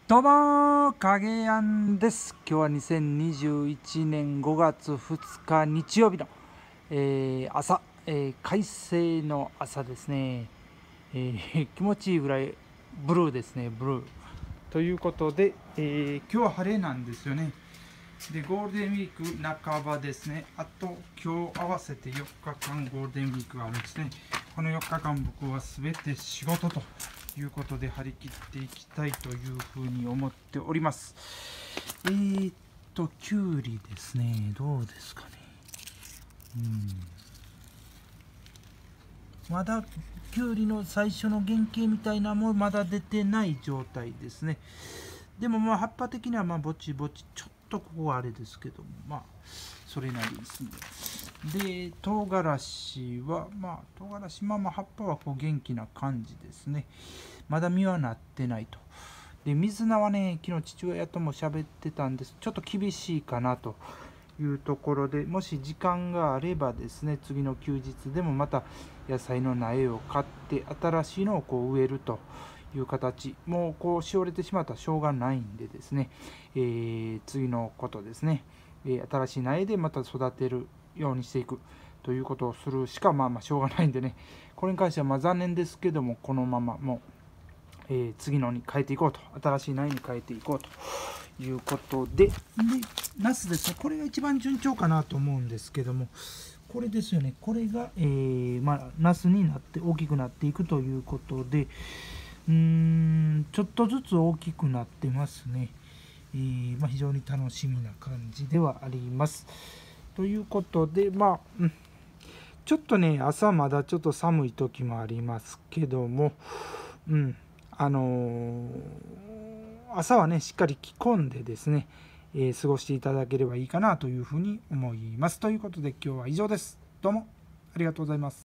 どうも影やんです。今日は2021年5月2日日曜日の、朝、快晴の朝ですね、気持ちいいぐらいブルーですね、ブルーということで、今日は晴れなんですよね。でゴールデンウィーク半ばですね。あと今日合わせて4日間ゴールデンウィークがあるんですね。この4日間僕は全て仕事ということで張り切っていきたいというふうに思っております。きゅうりですね、どうですかね。まだきゅうりの最初の原型みたいなのもまだ出てない状態ですね。でも葉っぱ的にはぼちぼち、ちょっとここはあれですけども、それなりですね。で唐辛子は唐辛子葉っぱは元気な感じですね。まだ実はなってないと。で水菜はね、昨日父親とも喋ってたんです。ちょっと厳しいかなというところで、もし時間があればですね、次の休日でもまた野菜の苗を買って新しいのを植えるという形。もうしおれてしまったらしょうがないんでですね、次のことですね、新しい苗でまた育てるようにしていくということをするしかしょうがないんでね、これに関しては残念ですけども、このままもう、次のに変えていこうと、新しい苗に変えていこうということで、ナスですね、これが一番順調かなと思うんですけども、これですよね、これが、ナスになって大きくなっていくということで、ちょっとずつ大きくなってますね。非常に楽しみな感じではあります。ということで、ちょっとね、朝まだちょっと寒い時もありますけども、朝はね、しっかり着込んでですね、過ごしていただければいいかなというふうに思います。ということで今日は以上です。どうもありがとうございます。